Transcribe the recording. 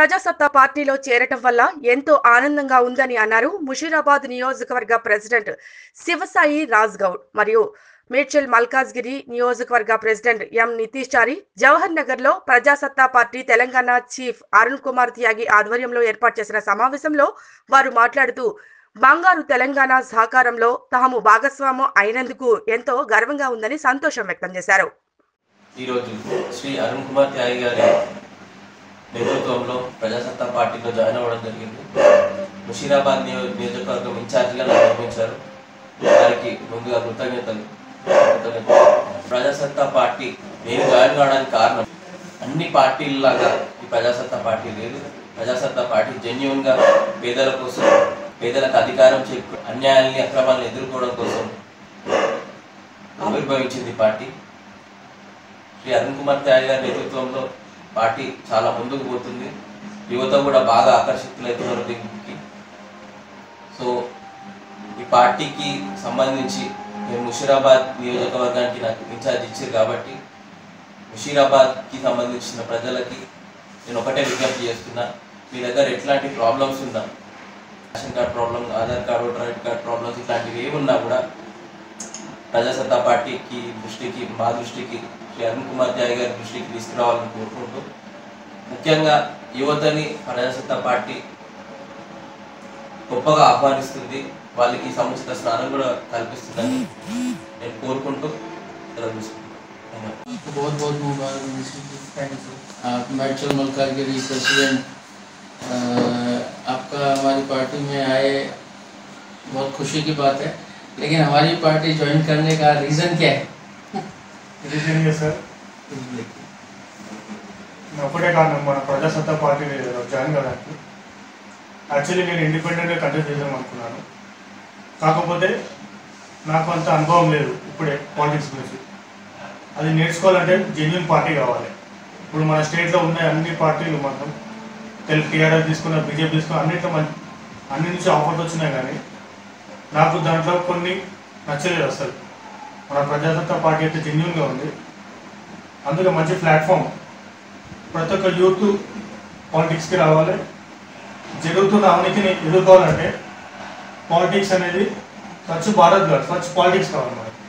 ప్రజాసత్తా పార్టీలో చేరటం వల్ల ఎంతో ఆనందంగా ఉందని అన్నారు ముషీరాబాద్ నియోజకవర్గ ప్రెసిడెంట్ శివసాయి రాజ్గౌడ్ మరియు మేడ్చల్ మల్కాజ్గిరి నియోజకవర్గ ప్రెసిడెంట్ ఎం నితీష్చారి జవహర్ నగర్ లో ప్రజాసత్తా పార్టీ తెలంగాణ చీఫ్ అరుణ్ కుమార్ త్యాగి ఆధ్వర్యంలో ఏర్పాటు చేసిన సమావేశంలో వారు మాట్లాడుతూ బంగారు తెలంగాణ సహకారంలో తాము భాగస్వామ్యం అయినందుకు ఎంతో గర్వంగా ఉందని సంతోషం వ్యక్తం చేశారు. ఈ రోజు శ్రీ అరుణ్ కుమార్ త్యాగి గారి నేతృత్వంలో ప్రజాసత్తా పార్టీలో జాయిన్ అవ్వడం జరిగింది. ముషీరాబాద్ నియోజకవర్గం ఇన్ఛార్జిగా నియమించారు. వారికి ముందుగా కృతజ్ఞతలు. ప్రజాసత్తా పార్టీ నేను జాయిన్ కావడానికి కారణం అన్ని పార్టీలలాగా ఈ ప్రజాసత్తా పార్టీ లేదు. ప్రజాసత్తా పార్టీ జెన్యూన్గా పేదల కోసం, పేదలకు అధికారం చేకూర్చే అన్యాయాల్ని, అక్రమాలను ఎదుర్కోవడం కోసం ఆవిర్భవించింది పార్టీ. శ్రీ అరుణ్ కుమార్ త్యాగి గారి నేతృత్వంలో పార్టీ చాలా ముందుకు పోతుంది. యువత కూడా బాగా ఆకర్షితులవుతున్నారు దీనికి. సో ఈ పార్టీకి సంబంధించి నేను ముషీరాబాద్ నియోజకవర్గానికి నాకు ఇన్ఛార్జ్ ఇచ్చారు కాబట్టి ముషీరాబాద్కి సంబంధించిన ప్రజలకి నేను ఒకటే విజ్ఞప్తి చేస్తున్నా, మీ దగ్గర ఎట్లాంటి ప్రాబ్లమ్స్ ఉన్నా, ration card problem, Aadhaar card, voter ID card problems ఇట్లాంటివి ఏమున్నా కూడా ప్రజాసత్తా పార్టీకి దృష్టికి, మా దృష్టికి, శ్రీ అరుణ్ కుమార్ త్యాగి గారి దృష్టికి తీసుకురావాలని కోరుకుంటూ, ముఖ్యంగా యువతని ప్రజాసత్తా పార్టీ గొప్పగా ఆహ్వానిస్తుంది. వాళ్ళకి సముచిత స్నానం కూడా కల్పిస్తుందని నేను కోరుకుంటూ बहुत बहुत मुबारक। आप मेडचल मल्काजगिरी प्रेसिडेंट, आपका हमारी पार्टी में आए बहुत खुशी की बात है, लेकिन हमारी पार्टी ज्वाइन करने का रीज़न क्या है? రీజన్ సార్ ఒకటే కారణం, మన ప్రజాసత్తా పార్టీ జాయిన్ కావడానికి. యాక్చువల్లీ నేను ఇండిపెండెంట్గా కంటెస్ట్ చేద్దాం అనుకున్నాను. కాకపోతే నాకు అంత అనుభవం లేదు ఇప్పుడే పాలిటిక్స్ గురించి. అది నేర్చుకోవాలంటే జెన్యూన్ పార్టీ కావాలి. ఇప్పుడు మన స్టేట్లో ఉన్న అన్ని పార్టీలు మొత్తం టీఆర్ఎస్ తీసుకున్న, బీజేపీ తీసుకున్న, అన్ని నుంచి ఆఫర్స్ వచ్చినాయి, కానీ నాకు దాంట్లో కొన్ని నచ్చలేదు అసలు. మన ప్రజాసత్తా పార్టీ అయితే జెన్యూన్గా ఉంది. అందుకే మంచి ప్లాట్ఫామ్, ప్రతి ఒక్క యూత్ పాలిటిక్స్కి రావాలి. జరుగుతున్న అవినీతిని ఎదుర్కోవాలంటే పాలిటిక్స్ అనేది స్వచ్ఛ భారత్ కాదు, స్వచ్ఛ పాలిటిక్స్ కావాలి.